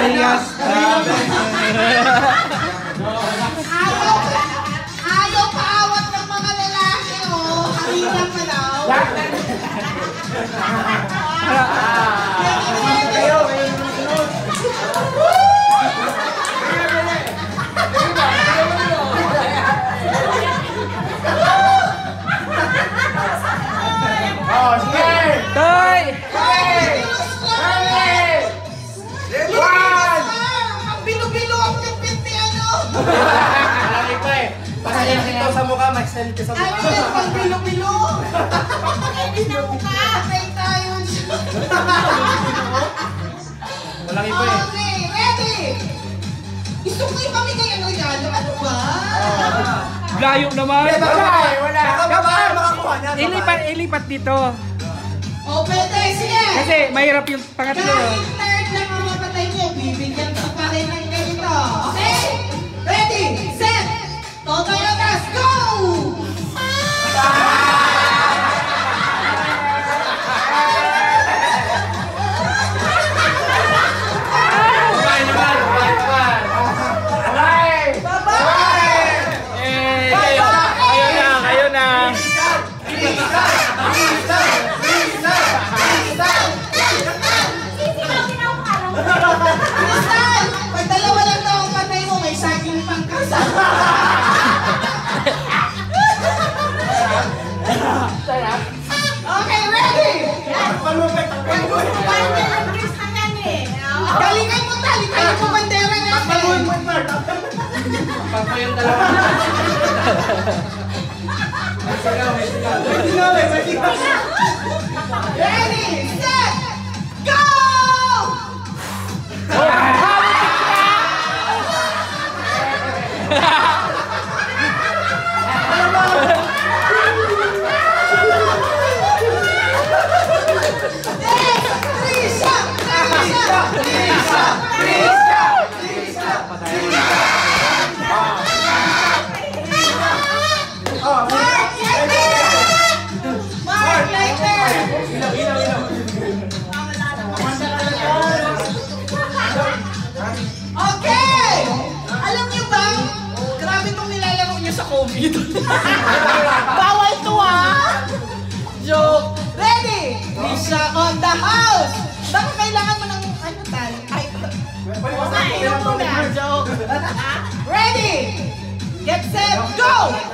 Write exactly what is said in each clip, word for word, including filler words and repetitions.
Parehas. Ayaw, ayaw paawat ng mga lalaki, oh. Harina pa daw. Kayo, oh, sige! Toy! Ang bilo-bilo ang pipit ni ano. Malaki pa eh. Pasayan dito sa mukha, mag-send ka sa mukha. Ay, ang bilo-bilo. Ay, na mukha. Ay, tayo. Malaki pa eh. Okay, ready? Gusto ko ipamigay ang regalo. Ano ba? Layo naman. Wala eh, wala. Kapag makakuha niya. Ilipat, ilipat dito. O, pwede. Sige. Kasi mahirap yung pangatlo. Kahit third lang ang mapatay niyo, bibigyan ka pa rin ng ganito. Okay? Ready, set, Totoyotas, go! Bye naman, bye naman. Bye! Bye-bye! Eh, kayo, kayo na, kayo na. Crystal, pag dalawa lang daw ang patay mo, may saging pang kasal. Okay, ready? Galingan mo tali, tayo po bandera natin. Papa yung dalawa. Ready, set, go! Trisha! Trisha! Trisha! Trisha! Trisha! Mark Lighter! Mark Lighter! Okay! Alam niyo ba? Grabe itong nilalaro niyo sa COVID. Bawal to ah! Joke! Ready? Trisha on the house! Baka kailangan mo ng ano tal? Ay, ay, muna. Joke! Ready? Get set, go!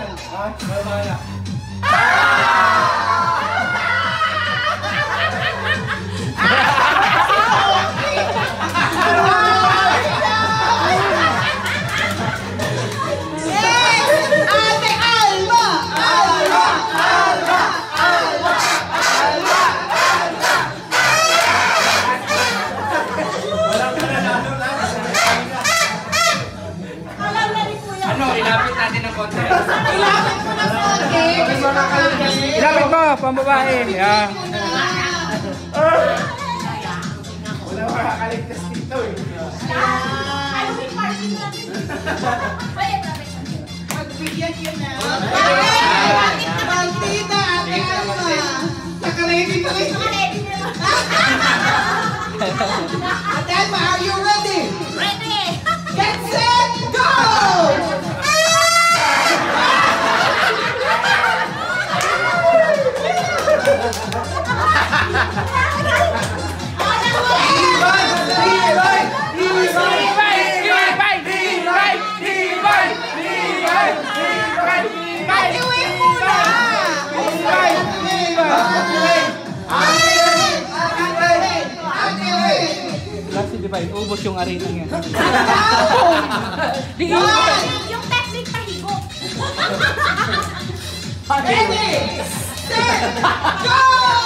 Yes! Ate Alma! Alma! Alma! Alma! Alma! Ano, ilapit natin ng konti. Ilapit mo na konti. Ilapit mo, pambabae. Yeah. Wala makakaligtas dito eh. Magbigyan yun na. Maldita, Ate Alma. Naka-ready pa rin. Ate Alma, are you ready? Ready! Get set, go! Atiwin muna! Kasi di ba, ubos yung arena niya. Yung technique tahigop. Ready, set, go!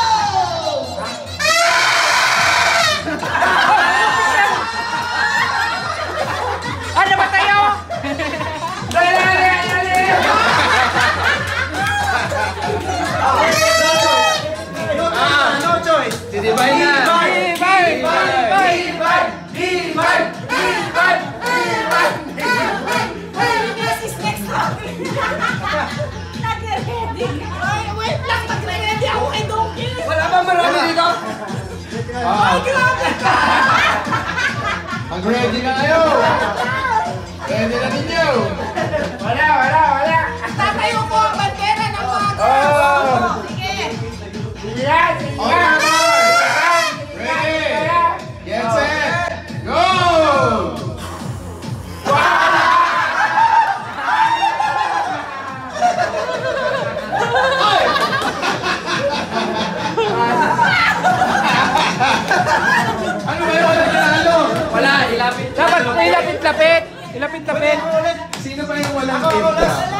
Ano ba tayo? Dali, dali, dali! No choice. Didibay na! Didibay! Didibay! Didibay! Didibay! This is next topic. Nag-ready. Ay, wait lang, mag-ready ako kay Donkey. Mag-ready na kayo! Ready na ninyo! Wala, wala, wala. Tatayo po ang bandera ng mga Oh. Sige. Sige yan, sige On yan. your mark! Ready! Get set! Go! Ano ba yung walang nanalo? Wala, ilapit. Dapat ilapit-lapit. Ilapit-lapit. Sino ba yung walang gift?